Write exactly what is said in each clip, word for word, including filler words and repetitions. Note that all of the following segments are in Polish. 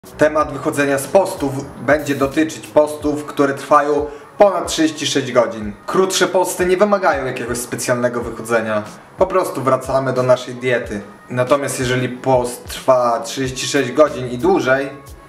Temat wychodzenia z postów będzie dotyczyć postów, które trwają ponad trzydzieści sześć godzin. Krótsze posty nie wymagają jakiegoś specjalnego wychodzenia. Po prostu wracamy do naszej diety. Natomiast jeżeli post trwa trzydzieści sześć godzin i dłużej,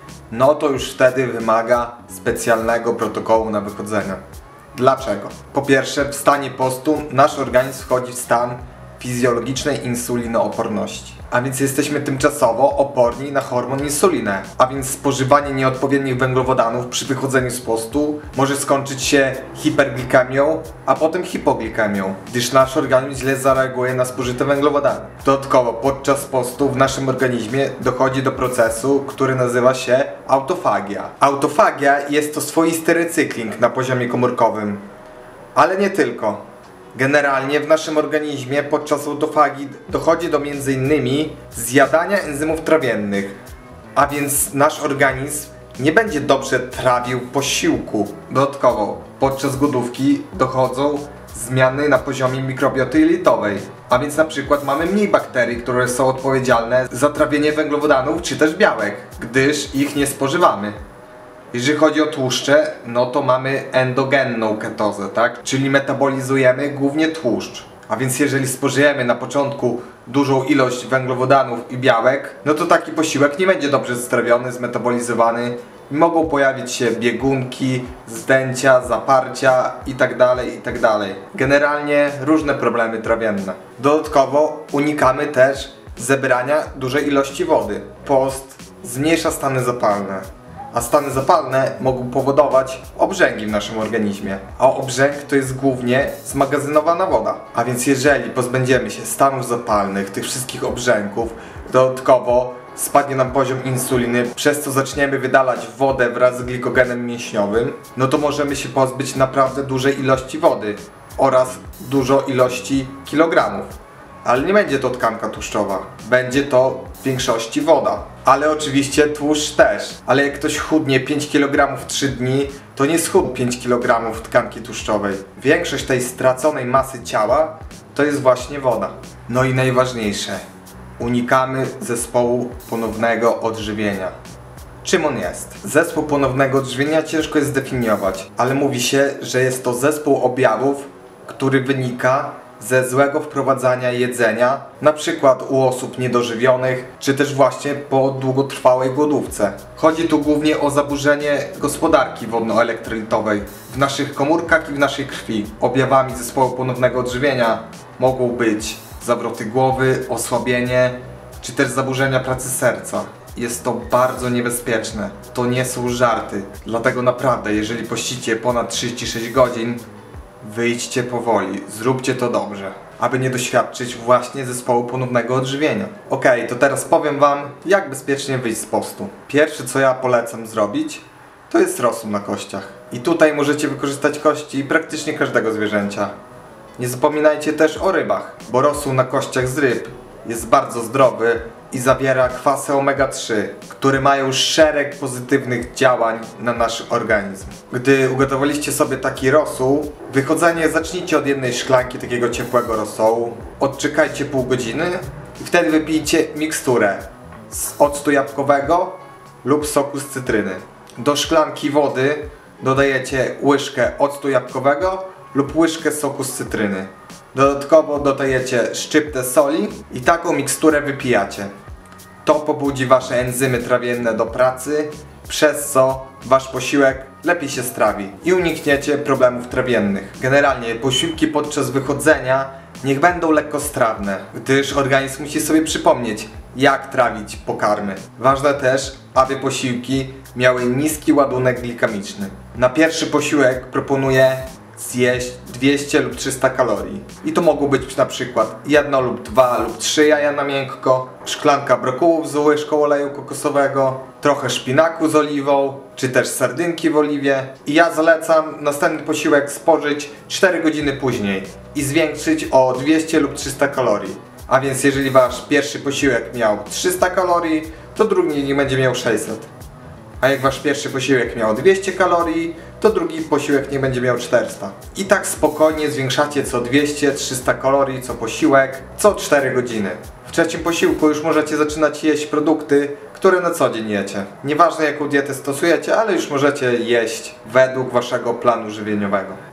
no to już wtedy wymaga specjalnego protokołu na wychodzenie. Dlaczego? Po pierwsze, w stanie postu nasz organizm wchodzi w stan fizjologicznej insulinooporności. A więc jesteśmy tymczasowo oporni na hormon insulinę. A więc spożywanie nieodpowiednich węglowodanów przy wychodzeniu z postu może skończyć się hiperglikemią, a potem hipoglikemią, gdyż nasz organizm źle zareaguje na spożyte węglowodany. Dodatkowo podczas postu w naszym organizmie dochodzi do procesu, który nazywa się autofagia. Autofagia jest to swoisty recykling na poziomie komórkowym, ale nie tylko. Generalnie w naszym organizmie podczas autofagii dochodzi do między innymi zjadania enzymów trawiennych, a więc nasz organizm nie będzie dobrze trawił posiłku. Dodatkowo podczas głodówki dochodzą zmiany na poziomie mikrobioty jelitowej, a więc na przykład mamy mniej bakterii, które są odpowiedzialne za trawienie węglowodanów czy też białek, gdyż ich nie spożywamy. Jeżeli chodzi o tłuszcze, no to mamy endogenną ketozę, tak? Czyli metabolizujemy głównie tłuszcz. A więc jeżeli spożyjemy na początku dużą ilość węglowodanów i białek, no to taki posiłek nie będzie dobrze strawiony, zmetabolizowany. Mogą pojawić się biegunki, zdęcia, zaparcia itd., itd. Generalnie różne problemy trawienne. Dodatkowo unikamy też zebrania dużej ilości wody. Post zmniejsza stany zapalne. A stany zapalne mogą powodować obrzęki w naszym organizmie. A obrzęk to jest głównie zmagazynowana woda. A więc jeżeli pozbędziemy się stanów zapalnych, tych wszystkich obrzęków, dodatkowo spadnie nam poziom insuliny, przez co zaczniemy wydalać wodę wraz z glikogenem mięśniowym, no to możemy się pozbyć naprawdę dużej ilości wody oraz dużo ilości kilogramów. Ale nie będzie to tkanka tłuszczowa, będzie to w większości woda. Ale oczywiście tłuszcz też. Ale jak ktoś chudnie pięć kilogramów w trzy dni, to nie schudł pięć kilogramów tkanki tłuszczowej. Większość tej straconej masy ciała to jest właśnie woda. No i najważniejsze, unikamy zespołu ponownego odżywienia. Czym on jest? Zespół ponownego odżywienia ciężko jest zdefiniować, ale mówi się, że jest to zespół objawów, który wynika ze złego wprowadzania jedzenia, na przykład u osób niedożywionych, czy też właśnie po długotrwałej głodówce. Chodzi tu głównie o zaburzenie gospodarki wodno-elektrolitowej w naszych komórkach i w naszej krwi. Objawami zespołu ponownego odżywienia mogą być zawroty głowy, osłabienie, czy też zaburzenia pracy serca. Jest to bardzo niebezpieczne. To nie są żarty. Dlatego naprawdę, jeżeli pościcie ponad trzydzieści sześć godzin, wyjdźcie powoli, zróbcie to dobrze, aby nie doświadczyć właśnie zespołu ponownego odżywienia. Ok, to teraz powiem wam, jak bezpiecznie wyjść z postu. Pierwsze, co ja polecam zrobić, to jest rosół na kościach. I tutaj możecie wykorzystać kości praktycznie każdego zwierzęcia. Nie zapominajcie też o rybach, bo rosół na kościach z ryb jest bardzo zdrowy i zawiera kwasy omega trzy, które mają szereg pozytywnych działań na nasz organizm. Gdy ugotowaliście sobie taki rosół, wychodzenie zacznijcie od jednej szklanki takiego ciepłego rosołu, odczekajcie pół godziny i wtedy wypijcie miksturę z octu jabłkowego lub soku z cytryny. Do szklanki wody dodajecie łyżkę octu jabłkowego lub łyżkę soku z cytryny. Dodatkowo dodajecie szczyptę soli i taką miksturę wypijacie. To pobudzi wasze enzymy trawienne do pracy, przez co wasz posiłek lepiej się strawi i unikniecie problemów trawiennych. Generalnie posiłki podczas wychodzenia niech będą lekkostrawne, gdyż organizm musi sobie przypomnieć, jak trawić pokarmy. Ważne też, aby posiłki miały niski ładunek glikemiczny. Na pierwszy posiłek proponuję zjeść dwieście lub trzysta kalorii. I to mogą być na przykład jedno lub dwa lub trzy jaja na miękko, szklanka brokułów z łyżką oleju kokosowego, trochę szpinaku z oliwą, czy też sardynki w oliwie. I ja zalecam następny posiłek spożyć cztery godziny później i zwiększyć o dwieście lub trzysta kalorii. A więc jeżeli wasz pierwszy posiłek miał trzysta kalorii, to drugi nie będzie miał sześćset. A jak wasz pierwszy posiłek miał dwieście kalorii, to drugi posiłek nie będzie miał czterysta. I tak spokojnie zwiększacie co dwieście trzysta kalorii co posiłek, co cztery godziny. W trzecim posiłku już możecie zaczynać jeść produkty, które na co dzień jecie. Nieważne jaką dietę stosujecie, ale już możecie jeść według waszego planu żywieniowego.